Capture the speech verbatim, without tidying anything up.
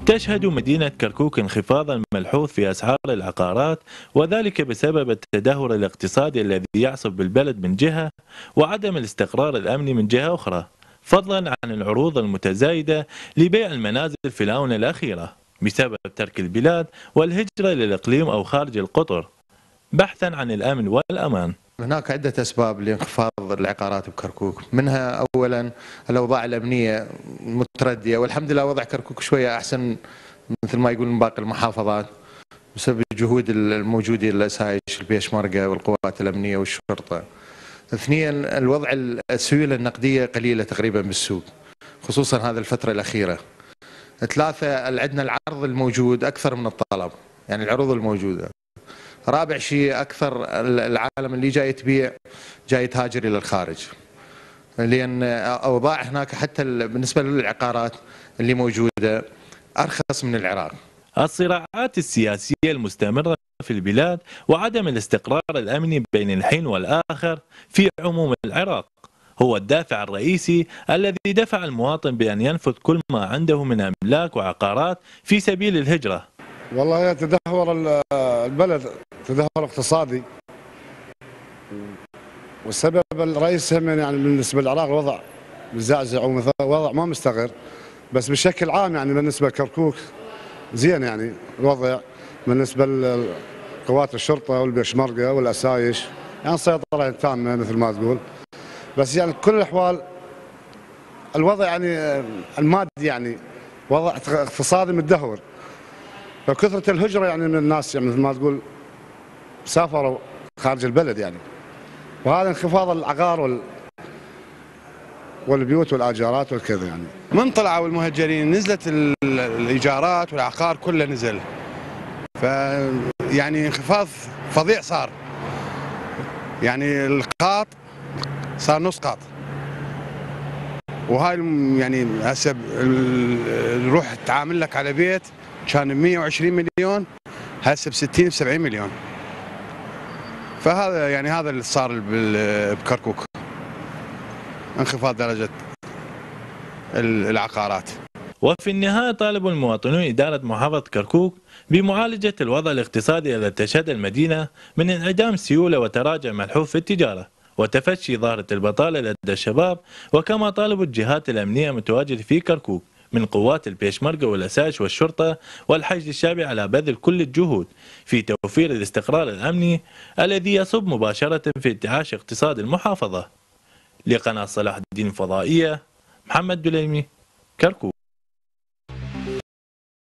تشهد مدينة كركوك انخفاضا ملحوظ في أسعار العقارات، وذلك بسبب التدهور الاقتصادي الذي يعصف بالبلد من جهة، وعدم الاستقرار الأمني من جهة أخرى، فضلا عن العروض المتزايدة لبيع المنازل في الآونة الأخيرة بسبب ترك البلاد والهجرة للإقليم أو خارج القطر بحثا عن الأمن والأمان. هناك عدة أسباب لانخفاض العقارات بكركوك، منها أولا الأوضاع الأمنية متردية، والحمد لله وضع كركوك شوية أحسن مثل ما يقول من باقي المحافظات بسبب الجهود الموجودة الأسايش البيشمركة والقوات الأمنية والشرطة. اثنيا الوضع السيولة النقدية قليلة تقريبا بالسوق خصوصا هذه الفترة الأخيرة. ثلاثة عندنا العرض الموجود أكثر من الطلب، يعني العروض الموجودة. رابع شيء أكثر العالم اللي جاي تبيع جاي تهاجر إلى الخارج، لأن أوضاع هناك حتى بالنسبة للعقارات اللي موجودة أرخص من العراق. الصراعات السياسية المستمرة في البلاد وعدم الاستقرار الأمني بين الحين والآخر في عموم العراق هو الدافع الرئيسي الذي دفع المواطن بأن ينفذ كل ما عنده من أملاك وعقارات في سبيل الهجرة. والله تدهور البلد تدهور اقتصادي، والسبب الرئيسي يعني بالنسبه للعراق الوضع مزعزع ووضع ما مستقر، بس بشكل عام يعني بالنسبه لكركوك زين، يعني الوضع بالنسبه لقوات الشرطه والبيشمركه والاسايش يعني سيطره تامه مثل ما تقول، بس يعني كل الاحوال الوضع يعني المادي يعني وضع اقتصادي متدهور، فكثرة الهجرة يعني من الناس يعني مثل ما تقول سافروا خارج البلد يعني، وهذا انخفاض العقار وال والبيوت والاجارات والكذا يعني. من طلعوا المهجرين نزلت الايجارات والعقار كله نزل، ف يعني انخفاض فظيع صار، يعني القاط صار نص قاط، وهاي يعني هسه نروح تعامل لك على بيت كان ب مئة وعشرين مليون هسه ب ستين سبعين مليون، فهذا يعني هذا اللي صار بكركوك، انخفاض درجة العقارات. وفي النهاية طالب المواطنون إدارة محافظة كركوك بمعالجة الوضع الاقتصادي الذي تشهد المدينة من انعدام سيولة وتراجع ملحوظ في التجارة وتفشي ظاهرة البطالة لدى الشباب، وكما طالبوا الجهات الأمنية المتواجدة في كركوك من قوات البيشمركة والأسايش والشرطة والحشد الشعبي على بذل كل الجهود في توفير الاستقرار الأمني الذي يصب مباشرة في انتعاش اقتصاد المحافظة. لقناة صلاح الدين الفضائية، محمد دليمي، كركوك.